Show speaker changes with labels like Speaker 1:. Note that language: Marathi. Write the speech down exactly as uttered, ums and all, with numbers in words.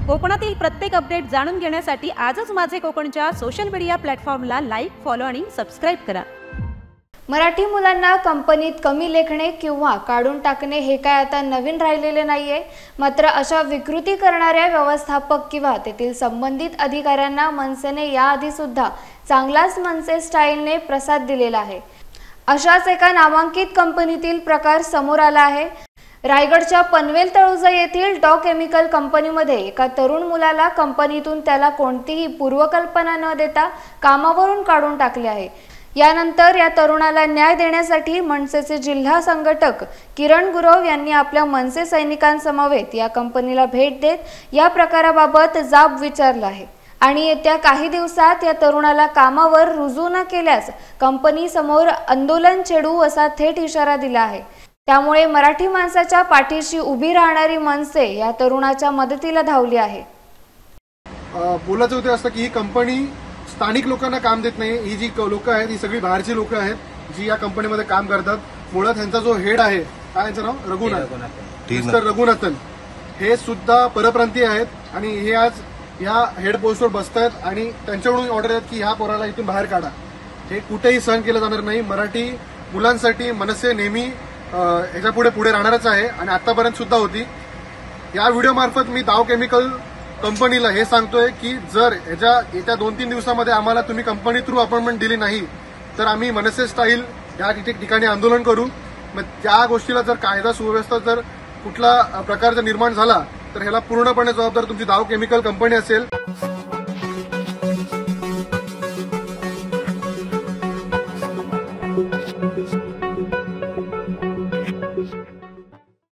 Speaker 1: कोकणातील प्रत्येक अपडेट जाणून घेण्यासाठी आजच माझे कोकणच्या सोशल मीडिया प्लॅटफॉर्मला लाईक, फॉलो आणि सबस्क्राइब करा।
Speaker 2: मराठी मुलांना कंपनीत कमी लेखणे किंवा काढून टाकणे हे काय आता नवीन राहिलेले नाहीये। मात्र अशा विकृती करणाऱ्या व्यवस्थापक किंवा तेथील संबंधित अधिकाऱ्यांना मनसेने याआधी सुद्धा चांगलाच मनसे स्टाईलने प्रसाद दिलेला आहे। अशाच एका नामांकित कंपनीतील प्रकार समोर आला आहे। रायगडच्या पनवेल तळोजा येथील डॉ केमिकल कंपनीमध्ये एका तरुण मुलाला कंपनीतून त्याला कोणतीही पूर्वकल्पना न देता कामावरून काढून टाकले आहे। यानंतर या तरुणाला न्याय देण्यासाठी मनसेचे जिल्हा संघटक किरण गुरव यांनी आपल्या मनसे सैनिकांसमवेत या कंपनीला भेट देत या प्रकाराबाबत जाब विचारला आहे आणि येत्या काही दिवसात या तरुणाला कामावर रुजू न केल्यास कंपनी समोर आंदोलन छेडू असा थेट इशारा दिला आहे। त्यामुळे मराठी माणसाच्या पाठीशी उभी राहणारी मनसे या तरुणाच्या मदतीला धावली आहे।
Speaker 3: बोलायचं होतं असं की ही कंपनी स्थानिक लोकांना काम देत नाही। ही जी लोक आहेत ही सगळी बाहेरची लोक आहेत जी या कंपनीमध्ये काम करतात। मुळात त्यांचा जो हेड आहे काय त्यांचं नाव रघुनाथ मिस्टर रघुनाथन हे सुद्धा परप्रांतीय आहेत आणि हे आज या हेड पोस्टवर बसतात आणि त्यांच्याकडून ऑर्डर आहेत की ह्या पोराला इथून बाहेर काढा। हे कुठेही सहन केलं जाणार नाही। मराठी मुलांसाठी मनसे नेहमी ह्याच्या पुढे पुढे राहणारच आहे आणि आतापर्यंत सुद्धा होती। या व्हिडिओ मार्फत मी डाव केमिकल कंपनीला हे सांगतोय की जर ह्याच्या येत्या दोन तीन दिवसामध्ये आम्हाला तुम्ही कंपनी थ्रू अपॉइंटमेंट दिली नाही तर आम्ही मनसे स्टाईल या ठिकाणी आंदोलन करू। मग त्या गोष्टीला जर कायदा सुव्यवस्था जर कुठला प्रकार जर निर्माण झाला तर ह्याला पूर्णपणे जबाबदार तुमची डाव केमिकल कंपनी असेल।